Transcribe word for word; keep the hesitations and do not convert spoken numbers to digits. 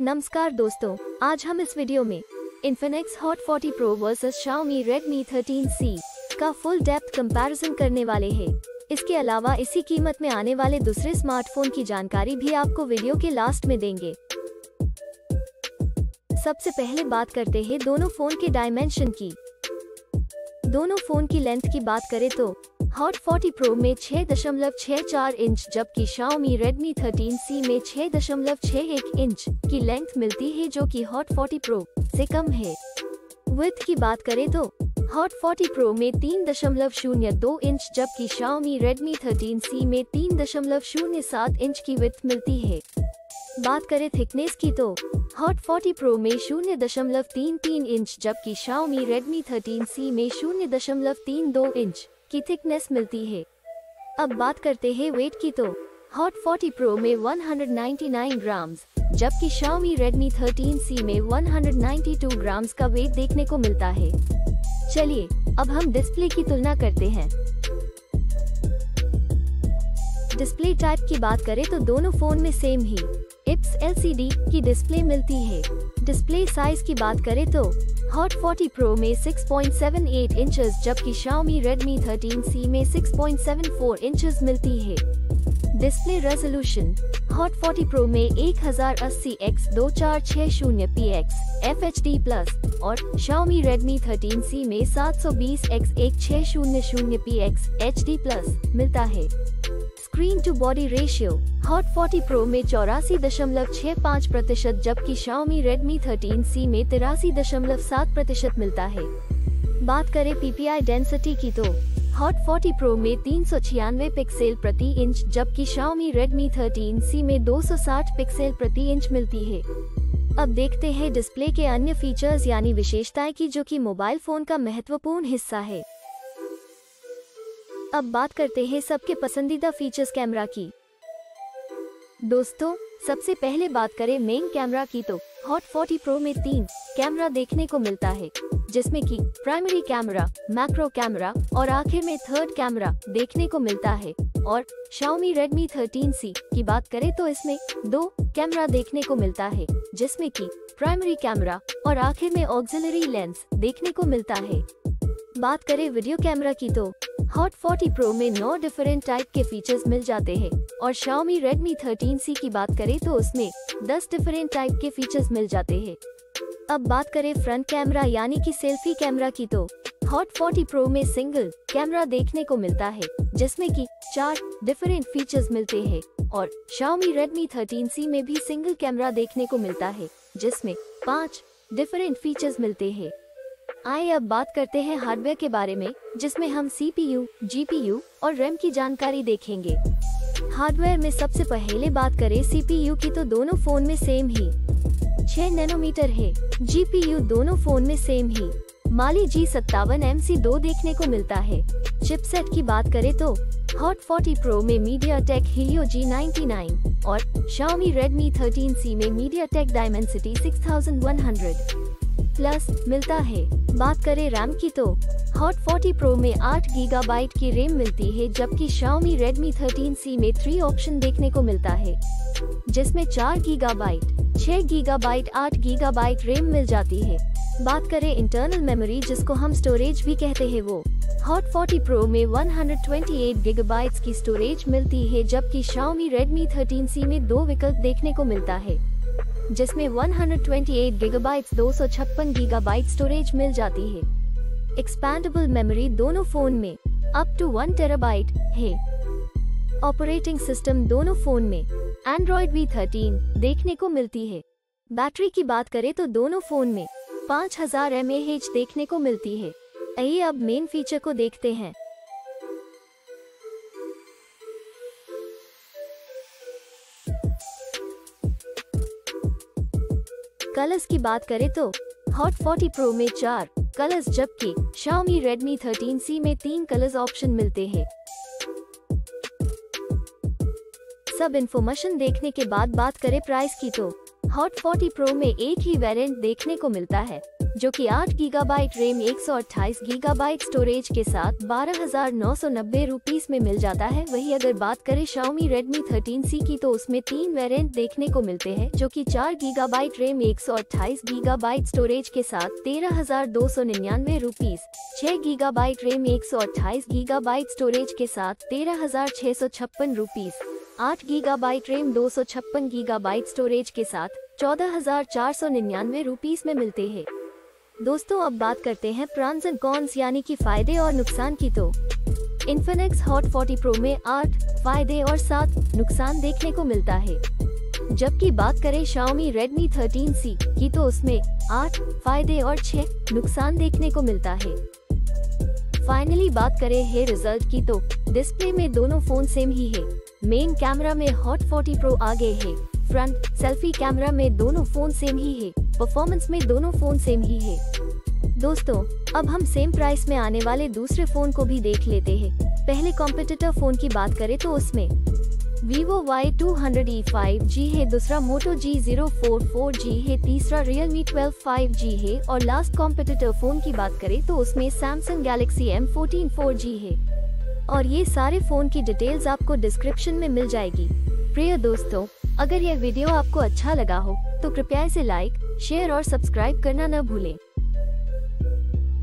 नमस्कार दोस्तों, आज हम इस वीडियो में Infinix Hot forty Pro versus Xiaomi Redmi thirteen C का फुल डेप्थ कंपैरिजन करने वाले हैं। इसके अलावा इसी कीमत में आने वाले दूसरे स्मार्टफोन की जानकारी भी आपको वीडियो के लास्ट में देंगे। सबसे पहले बात करते हैं दोनों फोन के डायमेंशन की। दोनों फोन की लेंथ की बात करें तो Hot फोर्टी Pro में छह दशमलव छह चार इंच जबकि Xiaomi Redmi थर्टीन सी में छह दशमलव छह एक इंच की लेंथ मिलती है, जो कि Hot फोर्टी Pro से कम है। विड्थ की बात करें तो Hot फोर्टी Pro में तीन दशमलव शून्य दो इंच जबकि Xiaomi Redmi थर्टीन सी में तीन दशमलव शून्य सात इंच की विड्थ मिलती है। बात करें थिकनेस की तो Hot फोर्टी Pro में शून्य दशमलव तीन तीन इंच जबकि Xiaomi Redmi थर्टीन सी में शून्य दशमलव तीन दो इंच की थिकनेस मिलती है। अब बात करते हैं वेट की तो Hot फोर्टी Pro में एक सौ निन्यानवे ग्राम्स जबकि Xiaomi Redmi थर्टीन सी में एक सौ बानवे ग्राम्स का वेट देखने को मिलता है। चलिए अब हम डिस्प्ले की तुलना करते हैं। डिस्प्ले टाइप की बात करें तो दोनों फोन में सेम ही I P S L C D की डिस्प्ले मिलती है। डिस्प्ले साइज की बात करें तो Hot फोर्टी Pro में छह पॉइंट सात आठ इंचेस जबकि Xiaomi Redmi थर्टीन सी में छह पॉइंट सात चार इंचेस मिलती है। Display resolution Hot forty Pro में एक हज़ार अस्सी एक्स दो हज़ार चार सौ छह P X F H D plus और Xiaomi Redmi थर्टीन सी में सात सौ बीस एक्स एक हज़ार छह सौ P X H D plus मिलता है। Screen to body ratio Hot forty Pro में चौरासी दशमलव छह पाँच प्रतिशत जबकि Xiaomi Redmi थर्टीन सी में तिरासी दशमलव सात प्रतिशत मिलता है। बात करें पी पी आई डेंसिटी की तो Hot फोर्टी Pro में तीन सौ छियानवे पिक्सल प्रति इंच जबकि Xiaomi Redmi थर्टीन सी में दो सौ साठ पिक्सल प्रति इंच मिलती है। अब देखते हैं डिस्प्ले के अन्य फीचर्स यानी विशेषताएं की, जो कि मोबाइल फोन का महत्वपूर्ण हिस्सा है। अब बात करते हैं सबके पसंदीदा फीचर्स कैमरा की। दोस्तों, सबसे पहले बात करें मेन कैमरा की तो Hot फोर्टी Pro में तीन कैमरा देखने को मिलता है, जिसमें कि प्राइमरी कैमरा, मैक्रो कैमरा और आखिर में थर्ड कैमरा देखने को मिलता है। और Xiaomi Redmi थर्टीन सी की बात करें तो इसमें दो कैमरा देखने को मिलता है, जिसमें कि प्राइमरी कैमरा और आखिर में ऑक्सिलरी लेंस देखने को मिलता है। बात करें वीडियो कैमरा की तो Hot फोर्टी Pro में नौ डिफरेंट टाइप के फीचर्स मिल जाते हैं और Xiaomi Redmi थर्टीन सी की बात करें तो उसमें दस डिफरेंट टाइप के फीचर्स मिल जाते हैं। अब बात करें फ्रंट कैमरा यानी कि सेल्फी कैमरा की तो Hot फोर्टी Pro में सिंगल कैमरा देखने को मिलता है, जिसमें कि चार डिफरेंट फीचर्स मिलते हैं और Xiaomi Redmi थर्टीन सी में भी सिंगल कैमरा देखने को मिलता है, जिसमें पाँच डिफरेंट फीचर्स मिलते हैं। आइए अब बात करते हैं हार्डवेयर के बारे में, जिसमें हम C P U, G P U और रैम की जानकारी देखेंगे। हार्डवेयर में सबसे पहले बात करें सी पी यू की तो दोनों फोन में सेम ही छह नैनोमीटर है। जी पी यू दोनों फोन में सेम ही माली जी सत्तावन एम सी टू देखने को मिलता है। चिपसेट की बात करें तो Hot फोर्टी Pro में MediaTek Helio G ninety nine और Xiaomi Redmi थर्टीन सी में MediaTek Dimensity six thousand one hundred plus मिलता है। बात करें रैम की तो Hot फोर्टी Pro में आठ गीगाबाइट की रैम मिलती है, जबकि Xiaomi Redmi थर्टीन सी में थ्री ऑप्शन देखने को मिलता है, जिसमें चार गीगाबाइट, छह गीगाबाइट, आठ गीगाबाइट रैम मिल जाती है। बात करें इंटरनल मेमोरी जिसको हम स्टोरेज भी कहते हैं, वो Hot फोर्टी Pro में एक सौ अट्ठाईस गीगाबाइट्स की स्टोरेज मिलती है, जबकि Xiaomi Redmi थर्टीन सी में दो विकल्प देखने को मिलता है, जिसमें एक सौ अट्ठाईस गीगाबाइट्स दो सौ छप्पन गीगाबाइट स्टोरेज मिल जाती है। एक्सपैंडेबल मेमोरी दोनों फोन में अप टू वन टेराबाइट है। ऑपरेटिंग सिस्टम दोनों फोन में Android वी थर्टीन देखने को मिलती है। बैटरी की बात करें तो दोनों फोन में पाँच हज़ार एम ए एच देखने को मिलती है। आइए अब मेन फीचर को देखते हैं। कलर्स की बात करें तो Hot फोर्टी Pro में चार कलर्स जबकि Xiaomi Redmi थर्टीन सी में तीन कलर्स ऑप्शन मिलते हैं। सब इन्फॉर्मेशन देखने के बाद बात करें प्राइस की तो Hot फोर्टी Pro में एक ही वेरिएंट देखने को मिलता है, जो कि आठ गीगाबाइट रैम एक सौ अट्ठाईस गीगाबाइट स्टोरेज के साथ बारह हजार नौ सौ नब्बे रुपीस में मिल जाता है। वही अगर बात करें Xiaomi Redmi थर्टीन सी की तो उसमें तीन वेरिएंट देखने को मिलते हैं, जो कि चार गीगाबाइट रैम एक सौ अट्ठाईस गीगाबाइट स्टोरेज के साथ तेरह हजार दो सौ निन्यानवे रुपीस, छह गीगाबाइट रैम एक सौ अट्ठाईस गीगाबाइट स्टोरेज के साथ तेरह हजार छह सौ छप्पन रुपीस, आठ गीगाबाइट रैम दो सौ छप्पन गीगाबाइट स्टोरेज के साथ चौदह हजार चार सौ निन्यानवे रुपीस में मिलते हैं। दोस्तों अब बात करते हैं प्रॉन्स एंड कॉन्स यानी कि फायदे और नुकसान की। तो इन्फिनिक्स हॉट फोर्टी प्रो में आठ फायदे और सात नुकसान देखने को मिलता है, जबकि बात करें Xiaomi Redmi थर्टीन सी की तो उसमें आठ फायदे और छह नुकसान देखने को मिलता है। फाइनली बात करें है रिजल्ट की तो डिस्प्ले में दोनों फोन सेम ही है। मेन कैमरा में हॉट फोर्टी प्रो आगे है, फ्रंट सेल्फी कैमरा में दोनों फोन सेम ही है, परफॉर्मेंस में दोनों फोन सेम ही है। दोस्तों अब हम सेम प्राइस में आने वाले दूसरे फोन को भी देख लेते हैं। पहले कॉम्पिटिटर फोन की बात करें तो उसमें Vivo Y two hundred E five G है, दूसरा Moto G zero four four G है, तीसरा Realme ट्वेल्व फाइव जी है और लास्ट कॉम्पिटिटर फोन की बात करें तो उसमें Samsung Galaxy M fourteen four G है। और ये सारे फोन की डिटेल्स आपको डिस्क्रिप्शन में मिल जाएगी। प्रिय दोस्तों अगर यह वीडियो आपको अच्छा लगा हो तो कृपया इसे लाइक, शेयर और सब्सक्राइब करना न भूलें।